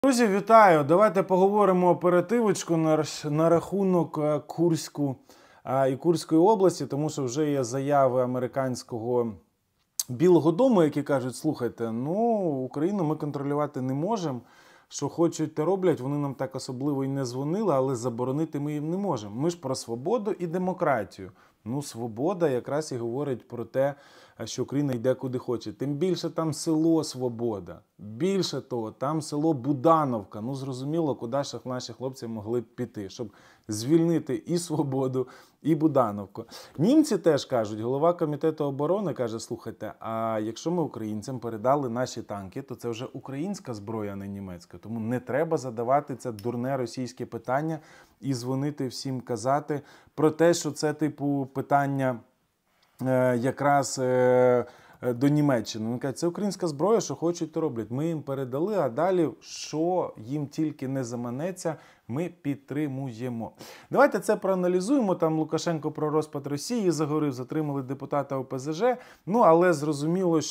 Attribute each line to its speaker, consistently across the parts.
Speaker 1: Друзі, вітаю! Давайте поговоримо оперативочку на рахунок Курської області, тому що вже є заяви американського Білого дому, які кажуть, слухайте, Україну ми контролювати не можемо, що хочуть, те роблять, вони нам так особливо і не дзвонили, але заборонити ми їм не можемо. Ми ж про свободу і демократію. Свобода якраз і говорить про те, що Україна йде куди хоче. Тим більше там село Свобода. Більше того, там село Будановка. Зрозуміло, куди ж наші хлопці могли б піти, щоб звільнити і Свободу, і Будановку. Німці теж кажуть, голова комітету оборони каже, слухайте, а якщо ми українцям передали наші танки, то це вже українська зброя, а не німецька. Тому не треба задавати це дурне російське питання і дзвонити всім казати про те, що це типу питання якраз до Німеччини. Вони кажуть, це українська зброя, що хочуть, то роблять. Ми їм передали, а далі, що їм тільки не заманеться, ми підтримуємо. Давайте це проаналізуємо. Там Лукашенко про розпад Росії заговорив, затримали депутата ОПЗЖ. Але зрозуміло,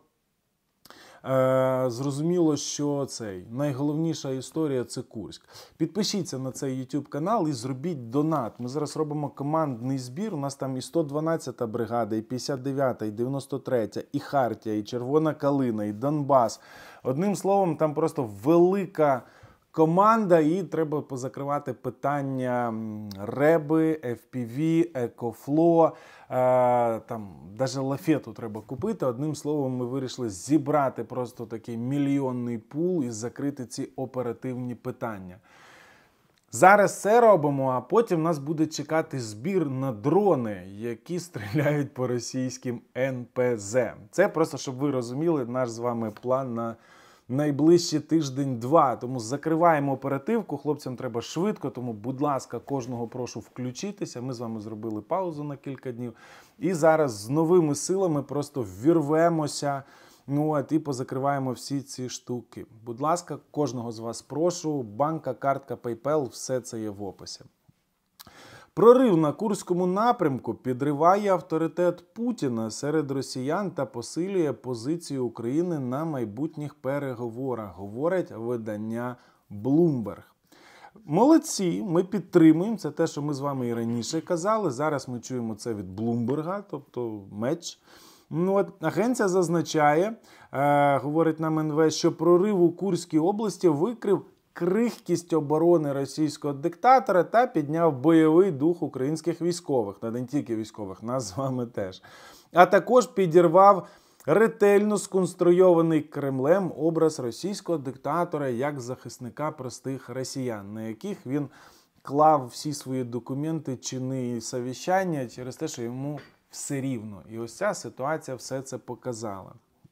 Speaker 1: що найголовніша історія – це Курськ. Підпишіться на цей YouTube канал і зробіть донат. Ми зараз робимо командний збір. У нас там і 112-та бригада, і 59-та, і 93-та, і Хартія, і Червона Калина, і Донбас. Одним словом, там просто велика команда, і треба позакривати питання Реби, FPV, Екофло, там навіть лафету треба купити. Одним словом, ми вирішили зібрати просто такий мільйонний пул і закрити ці оперативні питання. Зараз це робимо, а потім нас буде чекати збір на дрони, які стріляють по російським НПЗ. Це просто, щоб ви розуміли, наш з вами план на найближчі тиждень-два. Тому закриваємо оперативку, хлопцям треба швидко, тому, будь ласка, кожного прошу включитися. Ми з вами зробили паузу на кілька днів. І зараз з новими силами просто ввірвемося, і позакриваємо всі ці штуки. Будь ласка, кожного з вас прошу, банка, картка, PayPal, все це є в описі. Прорив на Курському напрямку підриває авторитет Путіна серед росіян та посилює позицію України на майбутніх переговорах, говорить видання Bloomberg. Молодці, ми підтримуємо, це те, що ми з вами і раніше казали, зараз ми чуємо це від Блумберга, тобто меч. Агенція зазначає, говорить нам НВ, що прорив у Курській області викрив крихкість оборони російського диктатора та підняв бойовий дух українських військових, та не тільки військових, нас з вами теж. А також підірвав ретельно сконструйований Кремлем образ російського диктатора як захисника простих росіян, на яких він клав всі свої документи, чини і совіщання через те, що йому все рівно. І ось ця ситуація все це показала.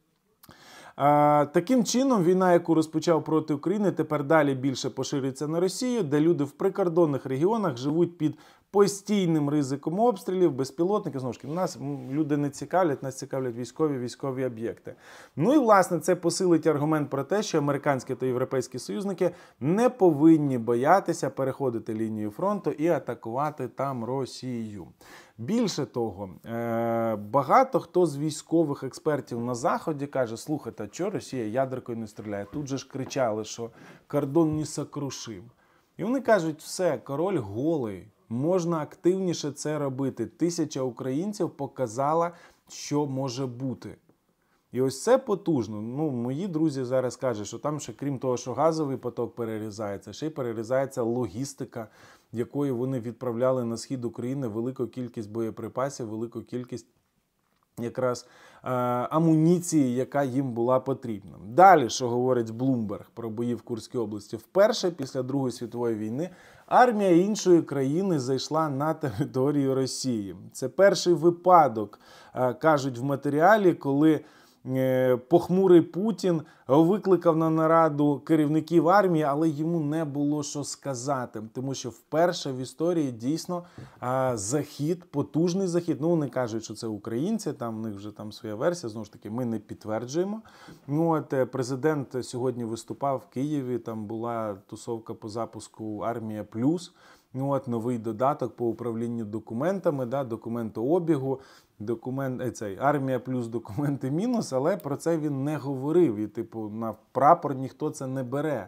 Speaker 1: Таким чином, війна, яку розпочав проти України, тепер далі більше поширюється на Росію, де люди в прикордонних регіонах живуть під постійним ризиком обстрілів, безпілотників. Знову ж таки, нас люди не цікавлять, нас цікавлять військові об'єкти. І, власне, це посилить аргумент про те, що американські та європейські союзники не повинні боятися переходити лінію фронту і атакувати там Росію. Більше того, багато хто з військових експертів на Заході каже, слухайте, а чого Росія ядеркою не стріляє? Тут же ж кричали, що кордон не сокрушив. І вони кажуть, все, король голий, можна активніше це робити. 1000 українців показала, що може бути. І ось це потужно. Мої друзі зараз кажуть, що там ще, крім того, що газовий поток перерізається, ще й перерізається логістика, якою вони відправляли на схід України велику кількість боєприпасів, велику кількість якраз амуніції, яка їм була потрібна. Далі, що говорить Bloomberg про бої в Курській області. Вперше після Другої світової війни армія іншої країни зайшла на територію Росії. Це перший випадок, кажуть в матеріалі, коли похмурий Путін викликав на нараду керівників армії, але йому не було що сказати, тому що вперше в історії дійсно захід, потужний захід, вони кажуть, що це українці, там в них вже там своя версія, знову ж таки, ми не підтверджуємо. Президент сьогодні виступав в Києві, там була тусовка по запуску «Армія Плюс», новий додаток по управлінню документами, документообігу, армія плюс документи мінус, але про це він не говорив. І, на прапор ніхто це не бере.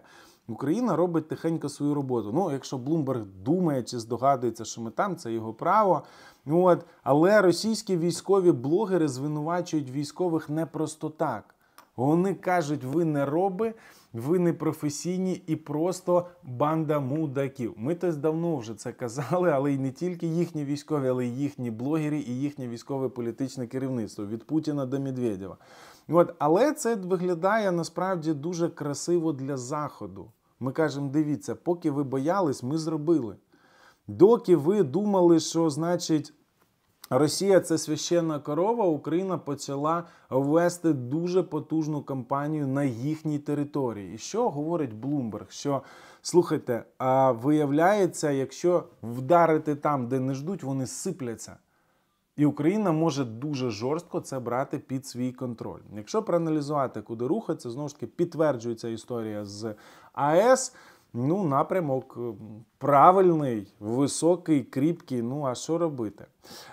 Speaker 1: Україна робить тихенько свою роботу. Ну, якщо Блумберг думає чи здогадується, що ми там, це його право. От. Але російські військові блогери звинувачують військових не просто так. Вони кажуть, ви не роби, ви не професійні і просто банда мудаків. Ми то давно вже це казали, але й не тільки їхні військові, але й їхні блогери і їхнє військове політичне керівництво від Путіна до Медведєва. От. Але це виглядає насправді дуже красиво для Заходу. Ми кажемо, дивіться, поки ви боялись, ми зробили. Доки ви думали, що, значить, Росія – це священна корова, Україна почала вести дуже потужну кампанію на їхній території. І що говорить Блумберг? Що, слухайте, а виявляється, якщо вдарити там, де не ждуть, вони сипляться. І Україна може дуже жорстко це брати під свій контроль. Якщо проаналізувати, куди рухатися, знову ж таки підтверджується історія з АЕС, ну, напрямок правильний, високий, кріпкий, ну, а що робити?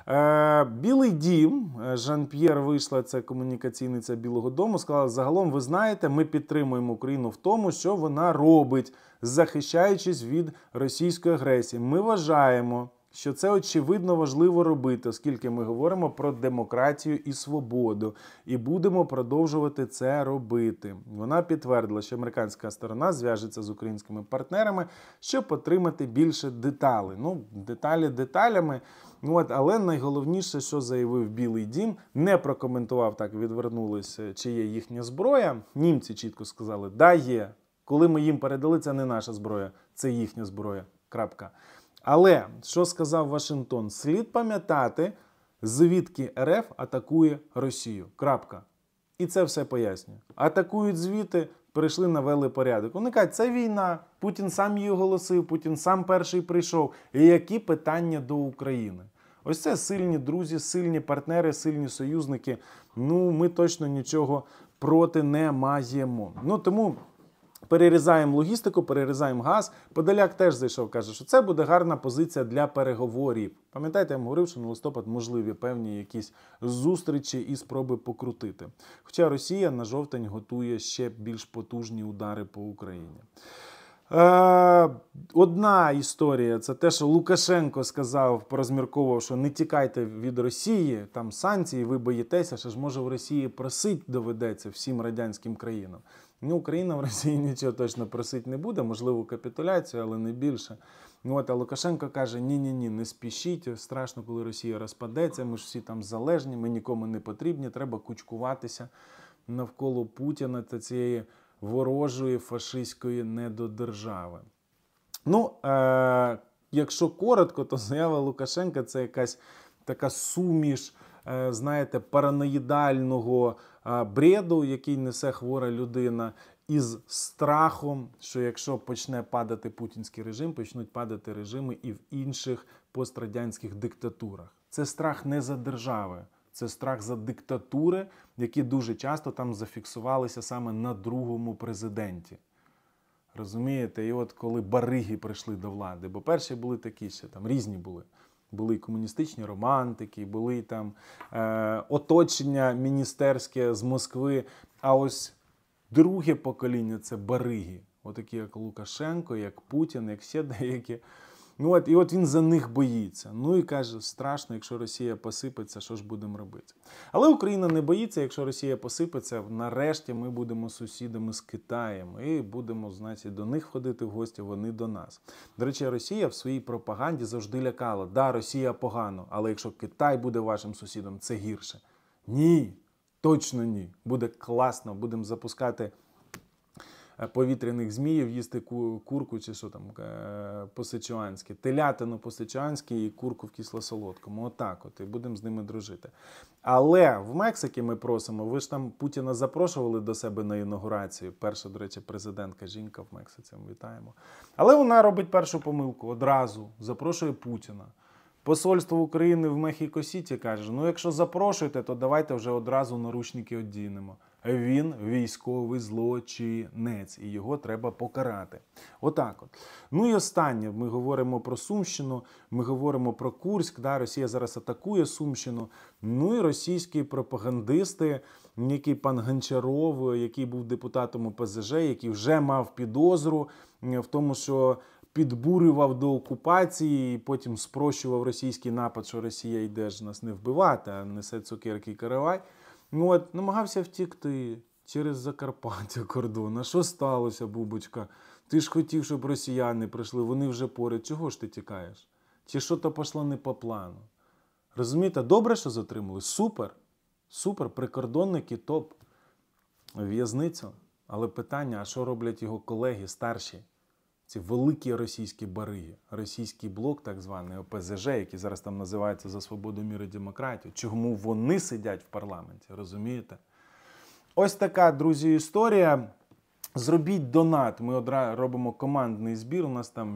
Speaker 1: Білий дім, Жан-П'єр вийшла, це комунікаційниця Білого дому, сказала, загалом, ви знаєте, ми підтримуємо Україну в тому, що вона робить, захищаючись від російської агресії. Ми вважаємо, що це очевидно важливо робити, оскільки ми говоримо про демократію і свободу, і будемо продовжувати це робити. Вона підтвердила, що американська сторона зв'яжеться з українськими партнерами, щоб отримати більше деталей. Ну, деталі деталями, от, але найголовніше, що заявив Білий дім, не прокоментував, так відвернулися, чи є їхня зброя. Німці чітко сказали, да, є. Коли ми їм передали, це не наша зброя, це їхня зброя. Крапка. Але, що сказав Вашингтон? Слід пам'ятати, звідки РФ атакує Росію. Крапка. І це все пояснює. Атакують звідти, прийшли, навели порядок. Вони кажуть, це війна, Путін сам її оголосив, Путін сам перший прийшов. І які питання до України? Ось це сильні друзі, сильні партнери, сильні союзники. Ну, ми точно нічого проти не маємо. Ну, тому... Перерізаємо логістику, перерізаємо газ. Подоляк теж зайшов, каже, що це буде гарна позиція для переговорів. Пам'ятаєте, я вам говорив, що на листопад можливі певні якісь зустрічі і спроби покрутити. Хоча Росія на жовтень готує ще більш потужні удари по Україні. Одна історія, це те, що Лукашенко сказав, порозмірковував, що не тікайте від Росії, там санкції, ви боїтеся, що ж може в Росії просить доведеться всім радянським країнам. Ну, Україна в Росії нічого точно просити не буде, можливо, капітуляцію, але не більше. От, а Лукашенко каже, ні-ні-ні, не спішіть, страшно, коли Росія розпадеться, ми ж всі там залежні, ми нікому не потрібні, треба кучкуватися навколо Путіна та цієї ворожої фашистської недодержави. Ну, якщо коротко, то заява Лукашенка – це якась така суміш, знаєте, параноїдального бреду, який несе хвора людина, із страхом, що якщо почне падати путінський режим, почнуть падати режими і в інших пострадянських диктатурах. Це страх не за держави, це страх за диктатури, які дуже часто там зафіксувалися саме на другому президенті. Розумієте? І от коли бариги прийшли до влади, бо перші були такі ще, там різні були. Були і комуністичні романтики, були там оточення міністерське з Москви. А ось друге покоління – це бариги. Отакі, як Лукашенко, як Путін, як ще деякі. Ну, і от він за них боїться. Ну і каже, страшно, якщо Росія посипеться, що ж будемо робити? Але Україна не боїться, якщо Росія посипеться, нарешті ми будемо сусідами з Китаєм. І будемо, значить, до них ходити в гості, вони до нас. До речі, Росія в своїй пропаганді завжди лякала. Да, Росія погано, але якщо Китай буде вашим сусідом, це гірше. Ні, точно ні. Буде класно, будемо запускати повітряних зміїв, їсти курку чи що там по-сичуанськи, телятину по-сичуанськи і курку в кисло-солодкому. Отак от, і будемо з ними дружити. Але в Мексиці ми просимо, ви ж там Путіна запрошували до себе на інаугурацію. Перша, до речі, президентка жінка в Мексиці, ми вітаємо. Але вона робить першу помилку, одразу запрошує Путіна. Посольство України в Мехіко-Сіті каже, ну якщо запрошуєте, то давайте вже одразу наручники одінемо. Він військовий злочинець, і його треба покарати. Отак от. Ну і останнє, ми говоримо про Сумщину, ми говоримо про Курськ, да, Росія зараз атакує Сумщину. Ну і російські пропагандисти, який пан Гончаров, який був депутатом ОПЗЖ, який вже мав підозру в тому, що підбурював до окупації і потім спрощував російський напад, що Росія йде ж нас не вбивати, а несе цукерки і каравай. Ну от, намагався втікти через Закарпаття кордон. А що сталося, Бубочка? Ти ж хотів, щоб росіяни прийшли, вони вже поряд. Чого ж ти тікаєш? Чи що-то пішло не по плану? Розумієте, добре, що затримали? Супер. Супер, прикордонники, топ. В'язницю. Але питання, а що роблять його колеги старші? Ці великі російські бариги, російський блок, так званий ОПЗЖ, який зараз там називається «За свободу, мир і демократію». Чому вони сидять в парламенті, розумієте? Ось така, друзі, історія. Зробіть донат. Ми робимо командний збір, у нас там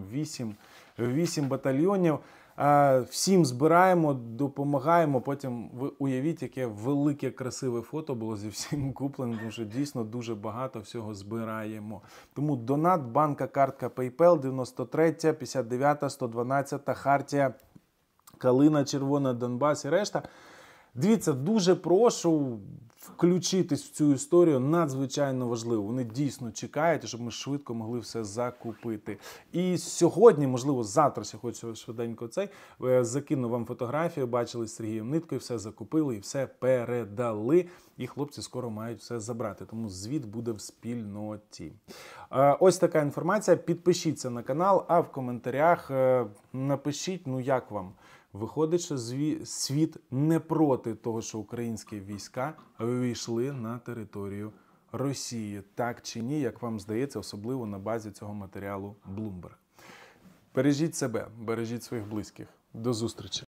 Speaker 1: 8 батальйонів. Всім збираємо, допомагаємо. Потім ви уявіть, яке велике, красиве фото було зі всім купленим, тому що дійсно дуже багато всього збираємо. Тому донат, банка, картка PayPal, 93, 59, 112, Хартія, Калина, Червона, Донбас і решта. Дивіться, дуже прошу включитись в цю історію, надзвичайно важливо. Вони дійсно чекають, щоб ми швидко могли все закупити. І сьогодні, можливо, завтра, хочу швиденько закину вам фотографію, бачили з Сергієм Ниткою, все закупили і все передали. І хлопці скоро мають все забрати, тому звіт буде в спільноті. Ось така інформація. Підпишіться на канал, а в коментарях напишіть, ну як вам. Виходить, що світ не проти того, що українські війська війшли на територію Росії. Так чи ні, як вам здається, особливо на базі цього матеріалу Bloomberg. Бережіть себе, бережіть своїх близьких. До зустрічі.